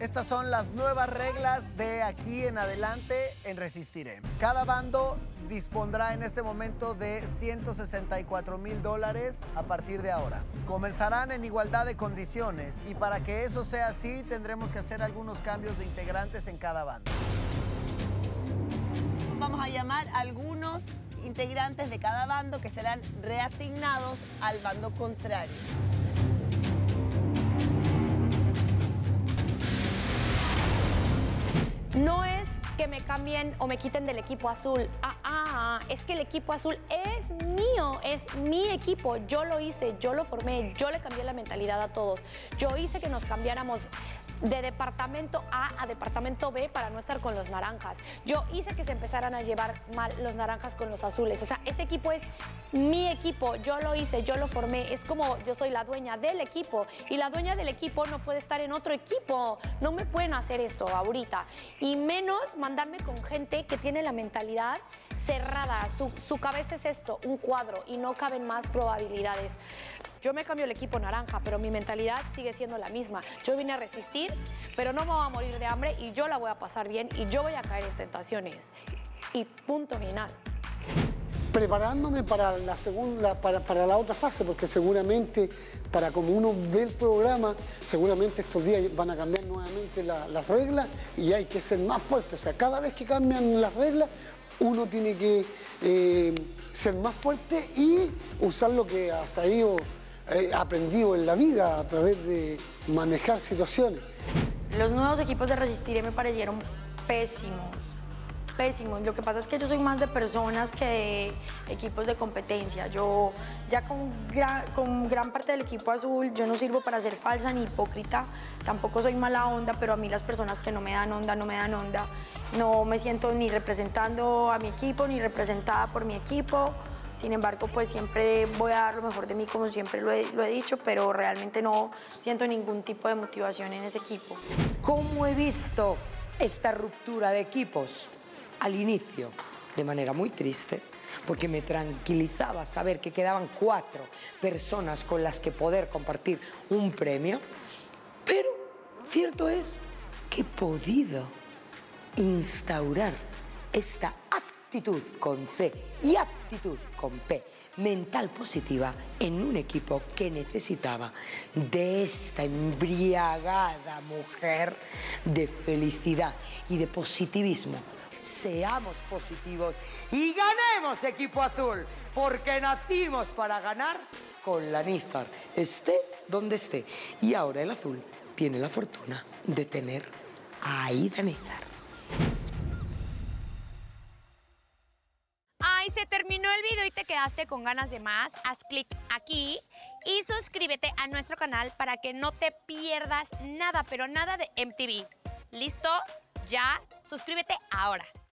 Estas son las nuevas reglas de aquí en adelante en Resistiré. Cada bando dispondrá en este momento de $164,000 a partir de ahora. Comenzarán en igualdad de condiciones y para que eso sea así tendremos que hacer algunos cambios de integrantes en cada bando. Vamos a llamar a algunos integrantes de cada bando que serán reasignados al bando contrario. No es que me cambien o me quiten del equipo azul. Es que el equipo azul es mío, es mi equipo. Yo lo hice, yo lo formé, yo le cambié la mentalidad a todos. Yo hice que nos cambiáramos de departamento A a departamento B para no estar con los naranjas. Yo hice que se empezaran a llevar mal los naranjas con los azules. O sea, ese equipo es mi equipo. Yo lo hice, yo lo formé. Es como yo soy la dueña del equipo y la dueña del equipo no puede estar en otro equipo. No me pueden hacer esto ahorita. Y menos mandarme con gente que tiene la mentalidad cerrada. Su cabeza es esto, un cuadro, y no caben más probabilidades. Yo me cambio el equipo naranja, pero mi mentalidad sigue siendo la misma. Yo vine a resistir, pero no me voy a morir de hambre y yo la voy a pasar bien y yo voy a caer en tentaciones. Y punto final. Preparándome para la segunda, para la otra fase, porque seguramente, para como uno ve el programa, seguramente estos días van a cambiar nuevamente las reglas y hay que ser más fuerte. O sea, cada vez que cambian las reglas, uno tiene que ser más fuerte y usar lo que hasta ahí he aprendido en la vida a través de manejar situaciones. Los nuevos equipos de Resistiré me parecieron pésimos. Pésimos. Lo que pasa es que yo soy más de personas que de equipos de competencia. Yo ya con gran parte del equipo azul, yo no sirvo para ser falsa ni hipócrita. Tampoco soy mala onda, pero a mí las personas que no me dan onda, no me dan onda. No me siento ni representando a mi equipo, ni representada por mi equipo. Sin embargo, pues siempre voy a dar lo mejor de mí, como siempre lo he dicho, pero realmente no siento ningún tipo de motivación en ese equipo. ¿Cómo he visto esta ruptura de equipos? Al inicio, de manera muy triste, porque me tranquilizaba saber que quedaban 4 personas con las que poder compartir un premio, pero cierto es que he podido instaurar esta actitud con C y aptitud con P, mental positiva, en un equipo que necesitaba de esta embriagada mujer de felicidad y de positivismo. Seamos positivos y ganemos, equipo azul, porque nacimos para ganar con la Nízar, esté donde esté. Y ahora el azul tiene la fortuna de tener a Aida Nízar. Ay, se terminó el video y te quedaste con ganas de más. Haz clic aquí y suscríbete a nuestro canal para que no te pierdas nada, pero nada de MTV. ¿Listo? Ya, suscríbete ahora.